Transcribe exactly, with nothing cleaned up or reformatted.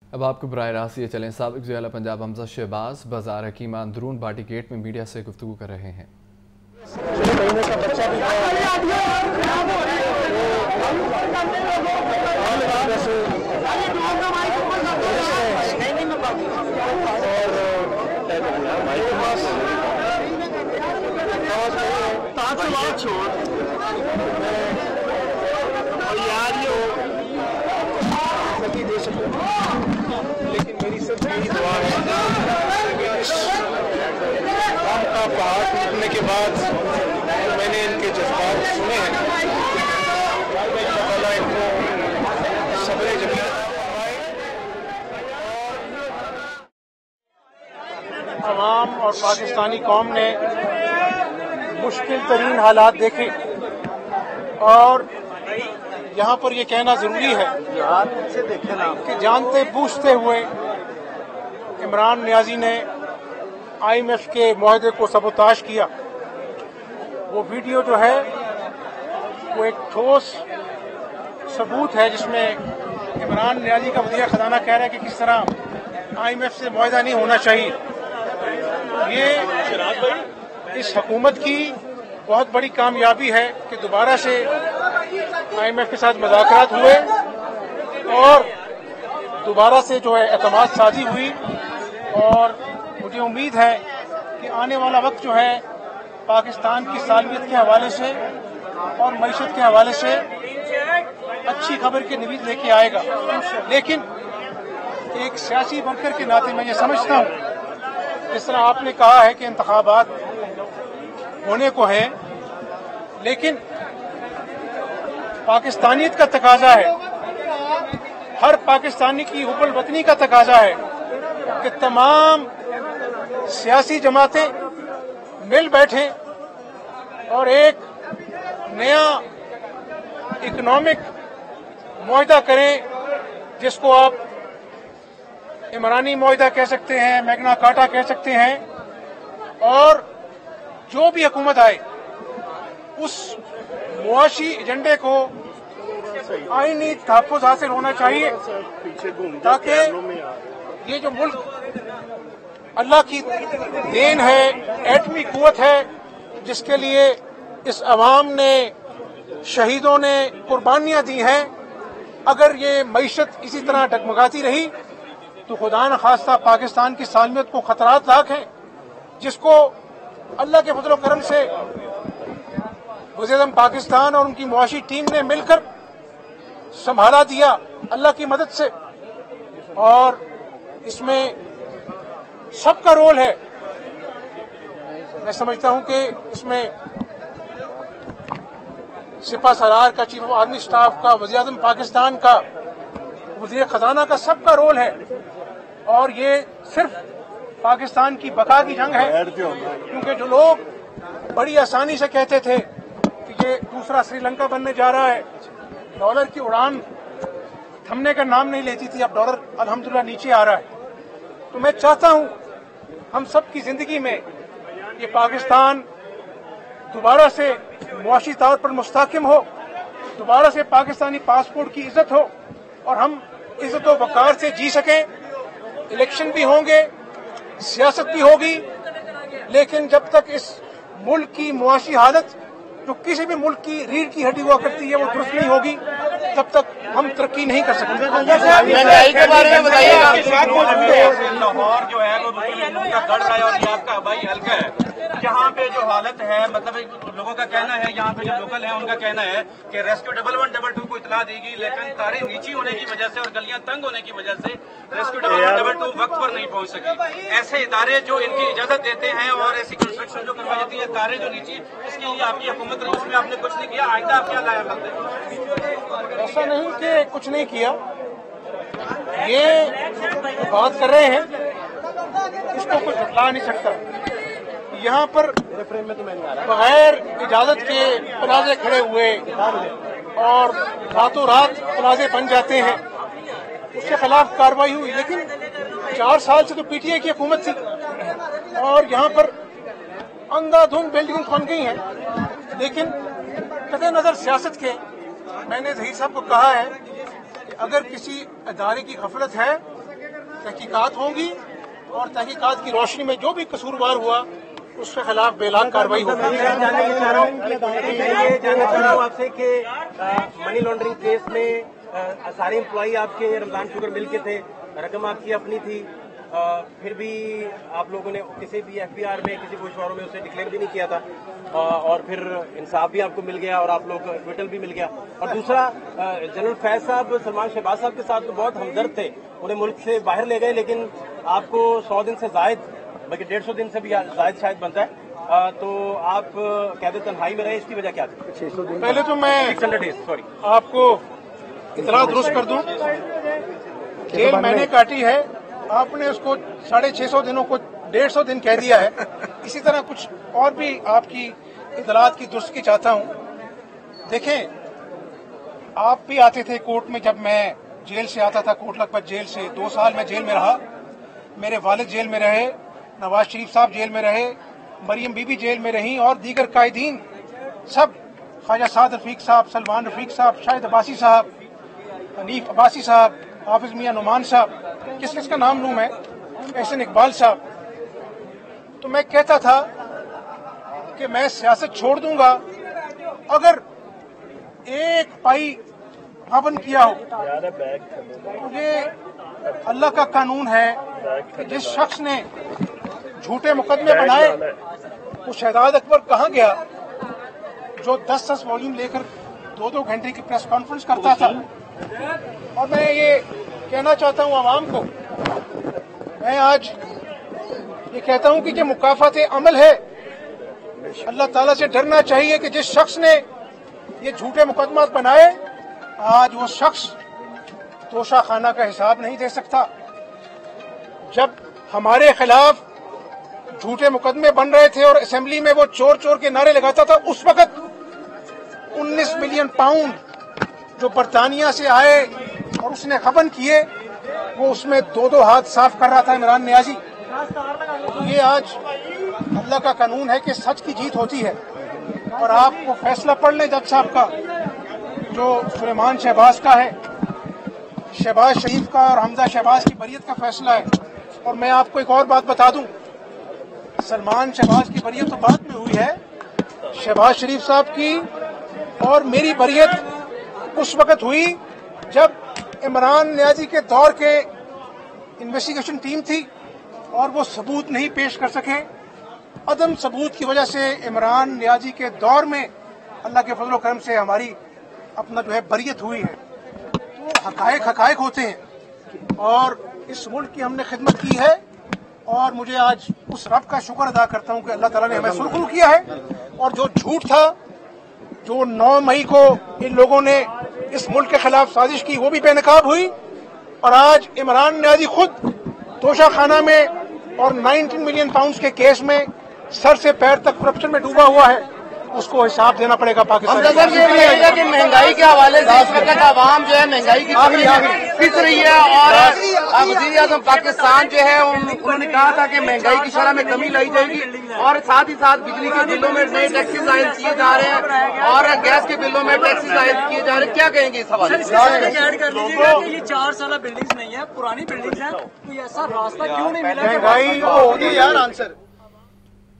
अब आपको बराह रास्त ये चलें, साबिक ज़िला पंजाब हमजा शहबाज बाजार हकीमा अंदरून बाटी गेट में मीडिया से गुफ्तगू कर रहे हैं। महीने का बच्चा भी दे सकूं, लेकिन मेरी सिर्फ यही दुआ है काम का पहाड़ टूटने के बाद तो मैंने इनके जज्बात सुने हैं। अल्लाह इनको सब्र जमील अवाम और पाकिस्तानी कौम ने मुश्किल तरीन हालात देखे और यहाँ पर ये कहना जरूरी है कि जानते बूझते हुए इमरान नियाजी ने आई एम एफ के मुआहदे को सबोताश किया। वो वीडियो जो है वो एक ठोस सबूत है जिसमें इमरान नियाजी का वज़ीर खजाना कह रहा है कि किस तरह आई एम एफ से मुआहदा नहीं होना चाहिए। ये इस हुकूमत की बहुत बड़ी कामयाबी है कि दोबारा से आई एम एफ के साथ मुज़ाकरात हुए और दोबारा से जो है एतमाद साजी हुई और मुझे उम्मीद है कि आने वाला वक्त जो है पाकिस्तान की सालमियत के हवाले से और मईशत के हवाले से अच्छी खबर की नवीद लेके आएगा। लेकिन एक सियासी वर्कर के नाते मैं ये समझता हूँ, जिस तरह आपने कहा है कि इंतखाबात होने को है, लेकिन पाकिस्तानियत का तकाजा है, हर पाकिस्तानी की हुब्बुल वतनी का तकाजा है कि तमाम सियासी जमातें मिल बैठे और एक नया इकोनॉमिक मुआहदा करें जिसको आप इमरानी मुआहदा कह सकते हैं, मैग्ना कार्टा कह सकते हैं, और जो भी हुकूमत आए उस मुआशी एजेंडे को आईनी तहफ़्फ़ुज़ हासिल होना चाहिए ताकि ये जो मुल्क अल्लाह की देन है, एटमी कुव्वत है, जिसके लिए इस अवाम ने, शहीदों ने कुर्बानियां दी हैं, अगर ये मईशत इसी तरह डगमगाती रही तो खुदा न खास्ता पाकिस्तान की सालमियत को खतरात लाक हैं, जिसको अल्लाह के फजल करम से वज़ीर-ए-आज़म पाकिस्तान और उनकी मुआशी टीम ने मिलकर संभाला दिया अल्लाह की मदद से। और इसमें सबका रोल है। मैं समझता हूं कि इसमें सिपा सलार का, चीफ ऑफ आर्मी स्टाफ का, वज़ीर-ए-आज़म पाकिस्तान का, वज़ीर खजाना का, सबका रोल है। और ये सिर्फ पाकिस्तान की बका की जंग है, क्योंकि जो लोग बड़ी आसानी से कहते थे कि ये दूसरा श्रीलंका बनने जा रहा है, डॉलर की उड़ान थमने का नाम नहीं लेती थी, अब डॉलर अल्हम्दुलिल्लाह नीचे आ रहा है। तो मैं चाहता हूं हम सब की जिंदगी में ये पाकिस्तान दोबारा से मुआशी तौर पर मुस्तहकम हो, दोबारा से पाकिस्तानी पासपोर्ट की इज्जत हो और हम इज्जत व वकार से जी सकें। इलेक्शन भी होंगे, सियासत भी होगी, लेकिन जब तक इस मुल्क की मुआशी हालत जो किसी भी मुल्क की रीढ़ की हड्डी हुआ करती है वो दुरुस्त नहीं होगी, तब तक हम तरक्की नहीं कर सकते। महंगाई के बारे में बताइए। लाहौर जो है वो का गढ़ है और ये आपका हवाई हल्का है, यहाँ पे जो हालत है, मतलब लोगों का कहना है, यहाँ पे जो लोकल है उनका कहना है कि Rescue double one double two को इतला देगी, लेकिन तारें नीची होने की वजह से और गलियां तंग होने की वजह से Rescue double one double two वक्त पर नहीं पहुंच सकी। ऐसे इदारे जो इनकी इजाजत देते हैं और ऐसी कंस्ट्रक्शन जो करवाई जाती है, तारें जो नीची, इसके लिए आपकी हुकूमत रही, उसमें आपने कुछ नहीं किया। आइंदा आप क्या लाया करते हैं? ऐसा नहीं कि कुछ नहीं किया, ये बात कर रहे हैं, इसको कोई झुटला नहीं सकता। यहाँ पर बगैर इजाजत के प्लाजे खड़े हुए और रातों रात प्लाजे बन जाते हैं, उसके खिलाफ कार्रवाई हुई। लेकिन चार साल से तो पीटीआई की हुकूमत थी और यहाँ पर अंधाधुंध बिल्डिंग बन गई हैं। लेकिन कतई नजर सियासत के, मैंने ज़हीर साहब को कहा है कि अगर किसी अदारे की गफलत है تحقیقات ہوں گی اور تحقیقات کی روشنی میں جو بھی قصوروار ہوا اس کے خلاف بےلان کارروائی ہوگی. یہ جاننا چاہ رہا ہوں آپ سے کہ منی لانڈرنگ کیس میں سارے امپلائی آپ کے رمضان شوگر مل کے تھے, رقم آپ کی اپنی تھی, پھر بھی آپ لوگوں نے کسی بھی ایف بی آر میں کسی گوشواروں میں اسے ڈکلیئر بھی نہیں کیا تھا, اور پھر انصاف بھی آپ کو مل گیا اور آپ لوگ ایکویٹل بھی مل گیا. اور دوسرا, جنرل فیض صاحب سلمان شہباز صاحب کے ساتھ تو بہت ہمدرد تھے, انہیں ملک سے باہر لے گئے, لیکن آپ کو سو دن سے زائد بلکہ ڈیڑھ سو دن سے بھی زائد شاید بنتا ہے, تو آپ قید تنہائی میں رہے, اس کی وجہ کیا تھی؟ پہلے تو میں سوری آپ کو اطلاع درست کر دوں, جیل میں نے کاٹی ہے, آپ نے اس کو ساڑھے چھ سو دنوں کو ڈیڑھ سو دن کہہ دیا ہے. اسی طرح کچھ اور بھی آپ کی اطلاعات کی درستگی چاہتا ہوں. دیکھیں, آپ بھی آتے تھے کورٹ میں, جب میں جیل سے آتا تھا, کوٹ لکھپت جیل سے دو سال میں جیل میں رہا, میرے والد جیل میں رہے, نواز شریف صاحب جیل میں رہے, مریم بی بی جیل میں رہیں, اور دیگر قائدین سب, خواجہ سعد رفیق صاحب, سلمان رفیق صاحب, شاہد عباسی صاحب, حنیف عباسی صاحب, حافظ میاں نعمان صاحب, کس کس کا نام لوں میں, احسن اقبال صاحب. تو میں کہتا تھا کہ میں سیاست چھوڑ دوں گا اگر ایک پائی غبن کیا ہو. یہ اللہ کا قانون ہے کہ جس شخص نے جھوٹے مقدمے بنائے وہ شہزاد اکبر کہاں گیا جو دس دس والیوم لے کر دو دو گھنٹے کی پریس کانفرنس کرتا تھا. اور میں یہ کہنا چاہتا ہوں عوام کو, میں آج یہ کہتا ہوں کہ یہ مکافات عمل ہے, اللہ تعالیٰ سے ڈرنا چاہیے کہ جس شخص نے یہ جھوٹے مقدمات بنائے آج وہ شخص توشہ خانہ کا حساب نہیں دے سکتا. جب ہمارے خلاف جھوٹے مقدمے بن رہے تھے اور اسمبلی میں وہ چور چور کے نعرے لگاتا تھا, اس وقت انیس ملین پاؤنڈ جو برطانیہ سے آئے اور اس نے غبن کیے, وہ اس میں دو دو ہاتھ صاف کر رہا تھا عمران نیازی. یہ آج اللہ کا قانون ہے کہ سچ کی جیت ہوتی ہے. اور آپ کو فیصلہ پڑھ لیں جج صاحب کا, جو سلیمان شہباز کا ہے, شہباز شریف کا اور حمزہ شہباز کی بریت کا فیصلہ ہے. اور میں آپ کو ایک اور بات بتا دوں, سلمان شہباز کی بریت تو بعد میں ہوئی ہے, شہباز شریف صاحب کی اور میری بریت اس وقت ہوئی جب عمران نیازی کے دور کے انویسٹیگیشن ٹیم تھی اور وہ ثبوت نہیں پیش کر سکے. عدم ثبوت کی وجہ سے عمران نیازی کے دور میں اللہ کے فضل و کرم سے ہماری اپنا جو ہے بریت ہوئی ہے. تو حقائق حقائق ہوتے ہیں اور اس ملک کی ہم نے خدمت کی ہے, اور مجھے آج اس رب کا شکر ادا کرتا ہوں کہ اللہ تعالیٰ نے ہمیں سرخرو کیا ہے. اور جو جھوٹ تھا, جو نو مئی کو ان لوگوں نے اس ملک کے خلاف سازش کی, وہ بھی بے نقاب ہوئی. اور آج عمران نیازی خود توشہ خانہ میں اور نائنٹین ملین پاؤنڈز کے کیس میں سر سے پیر تک کرپشن میں ڈوبا ہوا ہے, اس کو حساب دینا پڑے گا پاکستان. کہ مہنگائی کے حوالے سے اس وقت عوام جو ہے مہنگائی کی پس رہی ہے, اور وزیر اعظم پاکستان جو ہے انہوں نے کہا تھا کہ مہنگائی کی شرح میں کمی لائی جائے گی, اور ساتھ ہی ساتھ بجلی کے بلوں میں نئے ٹیکسز عائد کیے جا رہے ہیں اور گیس کے بلوں میں ٹیکسز عائد کیے جا رہے ہیں. کیا کہیں گے اس حوالے سے؟ ایڈ کر لیجیے گا کہ یہ چار سالہ بلڈنگز نہیں ہے, پرانی بلڈنگز ہیں, تو ایسا راستہ کیوں نہیں ملا؟ مہنگائی ہوگی یار, آنسر